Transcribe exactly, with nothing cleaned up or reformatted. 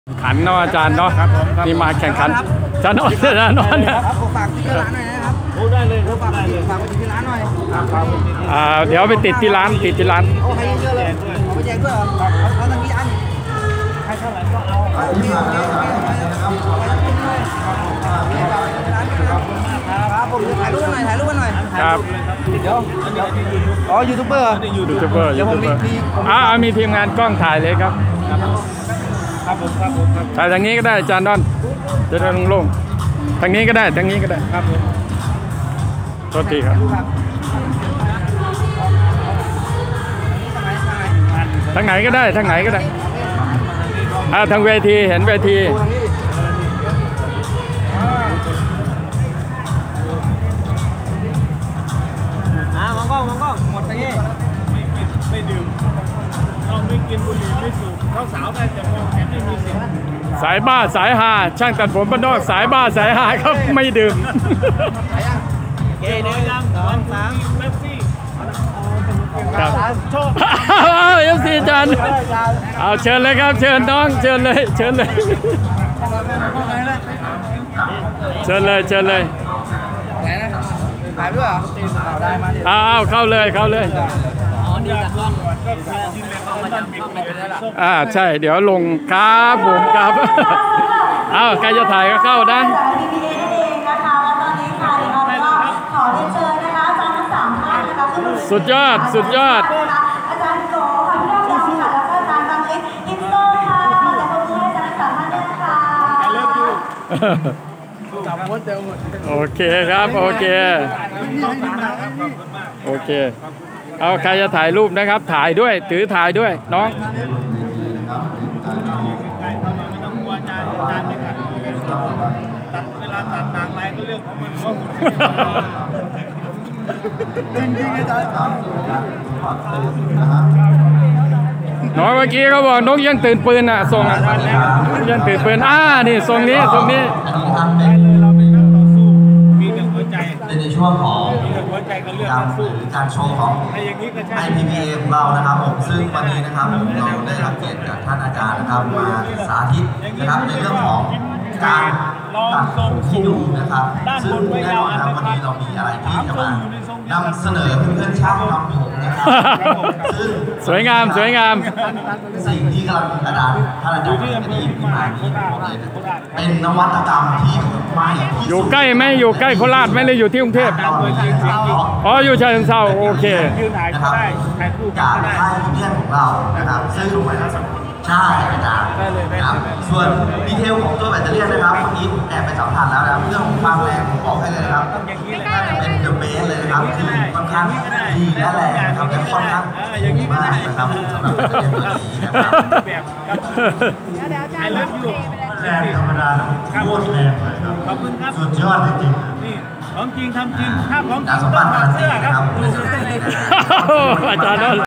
ขันเนาะอาจารย์เนาะนี่มาแข่งขันอาจารย์นอนอาจารย์นอนเนี่ยครับฝากที่ร้านหน่อยนะครับโอ้ได้เลยครับฝากฝากไปที่ร้านหน่อยครับอ่าเดี๋ยวไปติดที่ร้านติดที่ร้านโอ้ให้เยอะเลยเอาไปแจกด้วยเหรอเอาเอาตั้งกี่อันใครเท่าไหร่ก็เอาโอเคโอเคโอเคครับผมถ่ายรูปกันหน่อยถ่ายรูปกันหน่อยครับเดี๋ยวอ๋อยูทูบเบอร์ยูทูบเบอร์ยูทูบเบอร์อ่ามีทีมงานกล้องถ่ายเลยครับครับผมครับผมครับถ่ายทางนี้ก็ได้อาจารย์ดอนจะได้โล่งๆทางนี้ก็ได้ทางนี้ก็ได้ครับผมโทษทีครับทางไหนก็ได้ทางไหนก็ได้อ่าทางเวทีเห็นเวทีอ่ามองกล้องมองกล้องหมดไปงี้ไม่กินไม่ดื่มเราไม่กินบุหรี่ไม่สูบเราสาวได้แต่มองแค่ไม่มีสิทธิ์สายบ้าสายฮาช่างตัดผมบ้านนอกสายบ้าสายฮาครับไม่ดื่มเกย์หนึ่งสองสามเมสซี่ครับเอฟซีจันเอาเชิญเลยครับเชิญน้องเชิญเลยเชิญเลยเชิญเลยเชิญเลยถ่ายด้วยเหรอได้มาดิอ้าวเข้าเลยเข้าเลยอ๋อนี่กับกล้องก็คือที่เรียกว่ามันกล้องไม่เป็นไรหรอกอ่าใช่เดี๋ยวลงครับผมครับอ้าวใครจะถ่ายก็เข้านะสุดยอดสุดยอดอาจารย์โกค่ะพี่ดาวจันค่ะแล้วก็อาจารย์บางเล็กอินโซค่ะและขอบคุณอาจารย์สามท่านด้วยค่ะโอเคครับโอเคโอเคเอาใครจะถ่ายรูปนะครับถ่ายด้วยถือถ่ายด้วยน้องเวลาตัดนางไรก็เรื่องของมันจริงๆอาจารย์น้องเมื่อกี้เขาบอกนกยังตื่นปืนอ่ะส่งอ่ะยังตื่นปืนอ่านี่ส่งนี้ส่งนี้เราเป็นนักต่อสู้มีแต่หัวใจในช่วงของมีแต่หัวใจกับเรื่องนักสู้การโชว์ของไอ้อย่างนี้ก็ใช่ไอ พี พี เอ ของเรานะครับผมซึ่งวันนี้นะครับผมเราได้รับเกียรติจากท่านอาจารย์นะครับมาสาธิตนะครับในเรื่องของการตัดผมที่ดูนะครับซึ่งแน่นอนครับวันนี้เรามีอะไรที่จะมานำเสนอเพื่อนๆช่างทำผมนะครับซึ่งสวยงามสวยงามสิ่งที่กำลังอาจารย์ท่านอาจารย์ที่ดีที่มาที่ผมเลยเป็นนวัตกรรมที่ใหม่ที่อยู่ใกล้ไหมอยู่ใกล้โคราชไหมเลยอยู่ที่กรุงเทพอ๋ออยู่ฉะเชิงเทราโอเคนะครับจากค่ายเพื่อนของเรานะครับซึ่งใช่อาจารย์ครับส่วนดีเทลของตัวแบตเตอรี่นะครับเมื่อกี้ผมแอบไปสัมผัสแล้วนะครับเรื่องของความแรงผมบอกให้เลยนะครับน่าจะเป็นเดอะเบสเลยนะครับคือค่อนข้างดีและแรงนะครับและค่อนข้างดีมากนะครับสำหรับแบตเตอรี่ตัวนี้นะครับไอ้เลิฟยูแรงธรรมดาโคตรแรงเลยครับขอบคุณครับสุดยอดจริงๆนี่ของจริงทำจริงถ้าของจริงสมบัติการเสื้อครับอาจารย์